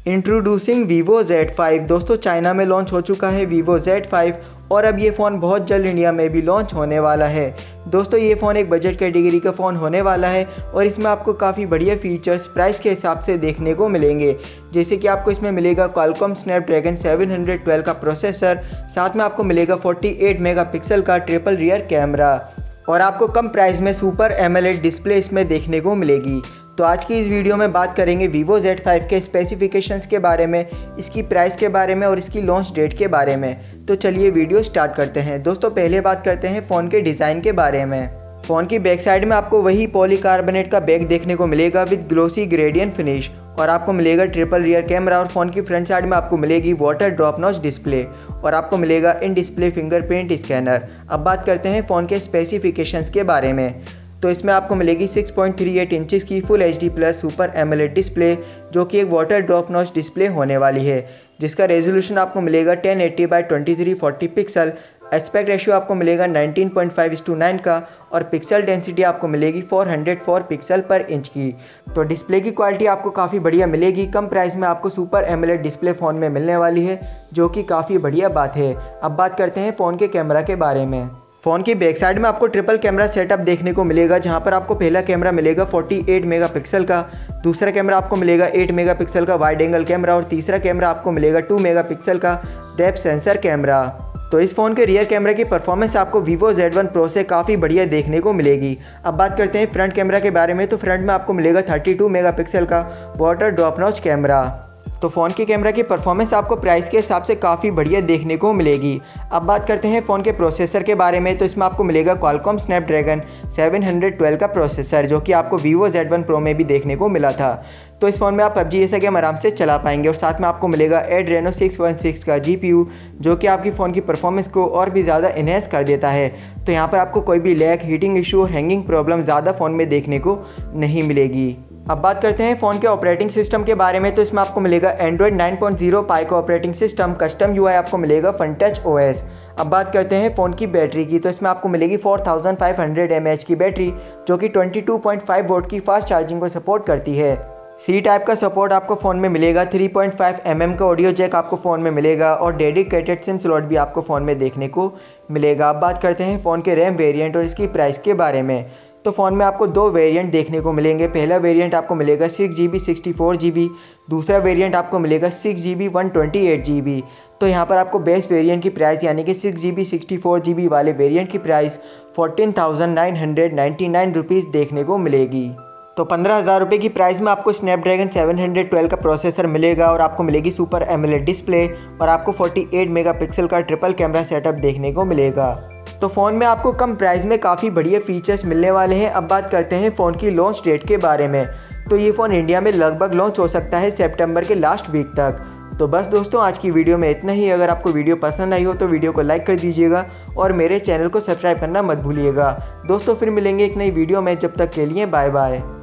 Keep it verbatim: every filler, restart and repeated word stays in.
Introducing Vivo Z five. दोस्तों China में launch हो चुका है वीवो ज़ेड फाइव और अब ये फ़ोन बहुत जल्द इंडिया में भी लॉन्च होने वाला है। दोस्तों ये फ़ोन एक बजट कैटेगरी का फ़ोन होने वाला है और इसमें आपको काफ़ी बढ़िया फीचर्स प्राइस के हिसाब से देखने को मिलेंगे। जैसे कि आपको इसमें मिलेगा Qualcomm Snapdragon seven hundred twelve का प्रोसेसर, साथ में आपको मिलेगा अड़तालीस मेगापिक्सल का ट्रिपल रियर कैमरा और आपको कम प्राइस में सुपर एमोलेड डिस्प्ले इसमें देखने को मिलेगी। तो आज की इस वीडियो में बात करेंगे वीवो ज़ेड फाइव के स्पेसिफिकेशंस के बारे में, इसकी प्राइस के बारे में और इसकी लॉन्च डेट के बारे में। तो चलिए वीडियो स्टार्ट करते हैं। दोस्तों पहले बात करते हैं फ़ोन के डिज़ाइन के बारे में। फ़ोन की बैक साइड में आपको वही पॉलीकार्बोनेट का बैक देखने को मिलेगा विद ग्लोसी ग्रेडियंट फिनिश और आपको मिलेगा ट्रिपल रियर कैमरा और फ़ोन की फ्रंट साइड में आपको मिलेगी वाटर ड्रॉप नॉच डिस्प्ले और आपको मिलेगा इन डिस्प्ले फिंगरप्रिंट स्कैनर। अब बात करते हैं फ़ोन के स्पेसिफिकेशंस के बारे में। तो इसमें आपको मिलेगी six point three eight inches की full H D plus super AMOLED display जो कि एक वाटर ड्रॉप नॉच डिस्प्ले होने वाली है, जिसका रेजोल्यूशन आपको मिलेगा ten eighty by twenty three forty pixel. Aspect ratio आपको मिलेगा nineteen point five is to nine का और पिक्सल डेंसिटी आपको मिलेगी four hundred four pixel per inch की। तो डिस्प्ले की क्वालिटी आपको काफ़ी बढ़िया मिलेगी। कम प्राइस में आपको सुपर एमोलेड डिस्प्ले फ़ोन में मिलने वाली है, जो कि काफ़ी बढ़िया बात है। अब बात करते हैं फ़ोन के कैमरा के बारे में। फ़ोन की बैक साइड में आपको ट्रिपल कैमरा सेटअप देखने को मिलेगा, जहां पर आपको पहला कैमरा मिलेगा अड़तालीस मेगापिक्सल का, दूसरा कैमरा आपको मिलेगा एट मेगापिक्सल का वाइड एंगल कैमरा और तीसरा कैमरा आपको मिलेगा टू मेगापिक्सल का डेप्थ सेंसर कैमरा। तो इस फ़ोन के रियर कैमरा की परफॉर्मेंस आपको वीवो ज़ेड वन प्रो से काफ़ी बढ़िया देखने को मिलेगी। अब बात करते हैं फ्रंट कैमरा के बारे में। तो फ्रंट में आपको मिलेगा थर्टी टू मेगापिक्सल का वाटर ड्रॉप नॉच कैमरा। तो फ़ोन की कैमरा की परफॉर्मेंस आपको प्राइस के हिसाब से काफ़ी बढ़िया देखने को मिलेगी। अब बात करते हैं फ़ोन के प्रोसेसर के बारे में। तो इसमें आपको मिलेगा Qualcomm Snapdragon seven hundred twelve का प्रोसेसर, जो कि आपको वीवो ज़ेड वन प्रो में भी देखने को मिला था। तो इस फ़ोन में आप पबजी जैसा गेम आराम से चला पाएंगे और साथ में आपको मिलेगा एड्रेनो सिक्स वन सिक्स का जीपीयू, जो कि आपकी फ़ोन की परफॉर्मेंस को और भी ज़्यादा इन्हेंस कर देता है। तो यहाँ पर आपको कोई भी लैग, हीटिंग इशू और हैंगिंग प्रॉब्लम ज़्यादा फ़ोन में देखने को नहीं मिलेगी। अब बात करते हैं फ़ोन के ऑपरेटिंग सिस्टम के बारे में। तो इसमें आपको मिलेगा Android nine point zero pie का ऑपरेटिंग सिस्टम, कस्टम यूआई आपको मिलेगा फन टच ओएस। अब बात करते हैं फ़ोन की बैटरी की। तो इसमें आपको मिलेगी four thousand five hundred M A H की बैटरी, जो कि twenty two point five volt की फास्ट चार्जिंग को सपोर्ट करती है। सी टाइप का सपोर्ट आपको फ़ोन में मिलेगा, three point five M M का ऑडियो जैक आपको फ़ोन में मिलेगा और डेडिकेटेड सिम स्लॉट भी आपको फ़ोन में देखने को मिलेगा। अब बात करते हैं फ़ोन के रैम वेरिएंट और इसकी प्राइस के बारे में। तो फ़ोन में आपको दो वेरिएंट देखने को मिलेंगे। पहला वेरिएंट आपको मिलेगा six G B sixty four G B, दूसरा वेरिएंट आपको मिलेगा six G B one twenty eight G B. तो यहाँ पर आपको बेस वेरिएंट की प्राइस यानी कि six G B sixty four G B वाले वेरिएंट की price fourteen thousand nine hundred ninety nine rupees देखने को मिलेगी। तो पंद्रह हज़ार रुपये की प्राइस में आपको स्नैपड्रैगन सेवन हंड्रेड ट्वेल्व का प्रोसेसर मिलेगा और आपको मिलेगी सुपर एमोलेड डिस्प्ले और आपको अड़तालीस मेगापिक्सल का ट्रिपल कैमरा सेटअप देखने को मिलेगा। तो फ़ोन में आपको कम प्राइस में काफ़ी बढ़िया फीचर्स मिलने वाले हैं। अब बात करते हैं फ़ोन की लॉन्च डेट के बारे में। तो ये फ़ोन इंडिया में लगभग लॉन्च हो सकता है सितंबर के लास्ट वीक तक। तो बस दोस्तों आज की वीडियो में इतना ही। अगर आपको वीडियो पसंद आई हो तो वीडियो को लाइक कर दीजिएगा और मेरे चैनल को सब्सक्राइब करना मत भूलिएगा। दोस्तों फिर मिलेंगे एक नई वीडियो में, जब तक के लिए बाय बाय।